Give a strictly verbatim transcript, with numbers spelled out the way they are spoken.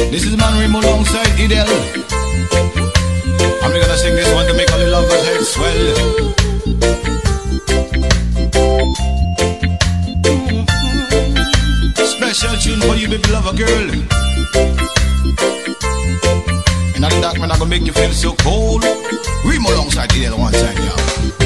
This is Man Remo alongside Idel. And we're gonna sing this one to make all the lovers' heads swell. Special tune for you, baby lover girl. And at the dark man, I'm gonna make you feel so cold. Remo alongside Idel one time, y'all.